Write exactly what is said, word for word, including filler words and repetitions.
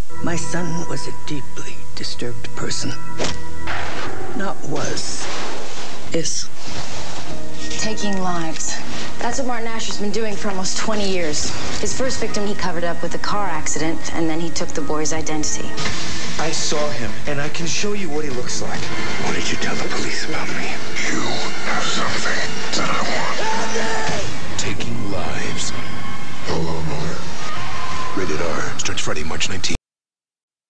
My son was a deeply disturbed person. Not was. Is. Taking lives. That's what Martin Asher's been doing for almost twenty years. His first victim he covered up with a car accident, and then he took the boy's identity. I saw him, and I can show you what he looks like. What did you tell the police about me? You have something that I want. Taking lives. Hello, mother. Rated R. Starts Friday, March nineteenth.